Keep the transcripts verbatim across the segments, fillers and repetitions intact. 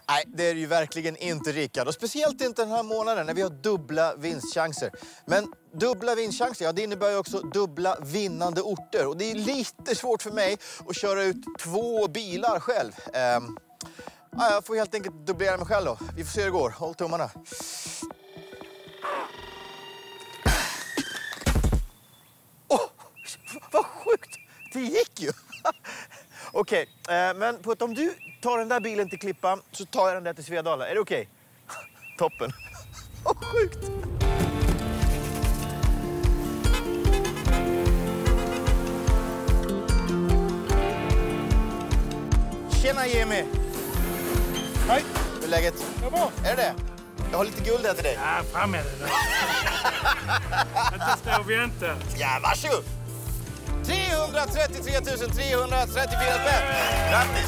Nej, det är det ju verkligen inte, Rickard. Och speciellt inte den här månaden när vi har dubbla vinstchanser. Men dubbla vinstchanser, ja, det innebär ju också dubbla vinnande orter. Och det är lite svårt för mig att köra ut två bilar själv. Ehm, ja, jag får helt enkelt dubblera mig själv då. Vi får se hur det går. Håll tummarna. Åh, oh, vad sjukt! Det gick ju! Okej, okay, eh, men Putt, om du tar den där bilen till Klippan så tar jag den där till Svedala. Är det okej? Okay? Toppen. Vad sjukt! Tjena, Jimmy! Hej! Hur är läget? Det är bra. Är det det? Jag har lite guld här till dig. Ja, fram med det. Inte stå och vänta. Ja, varsågod! trehundratrettiotre tusen trehundratrettiofyra spänn! Grattis!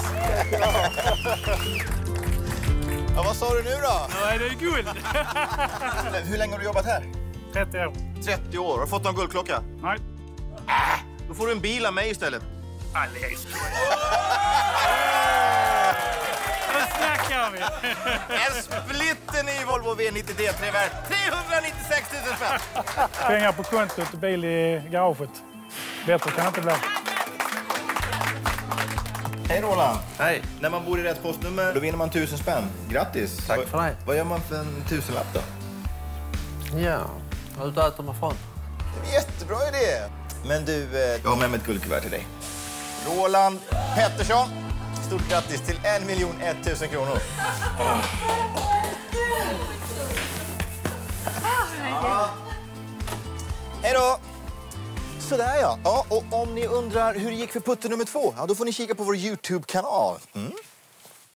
Ja, vad sa du nu då? Ja, är det guld? Hur länge har du jobbat här? trettio år. trettio år. Har du fått någon guldklocka? Nej. Äh, då får du en bil av mig istället. Alldeles skoj. Nu snackar vi. En splitten i Volvo V nittio D tre värd trehundranittiosex tusen spänn. Pengar på kontot och bil i garaget. Bättre kan det inte bli. Hej Roland. Hej. När man bor i rätt postnummer då vinner man tusen spänn. Grattis. Tack för det. Vad gör man för en tusenlapp då? Ja, ut äter man från. Jättebra idé. Men du, eh, jag har med mig ett guldkuvert till dig. Roland Pettersson. Stort grattis till en miljon tusen kronor. Oh. Ja. Hej då. Sådär ja. Ja. Och om ni undrar hur det gick för putte nummer två, ja, då får ni kika på vår YouTube-kanal. Mm.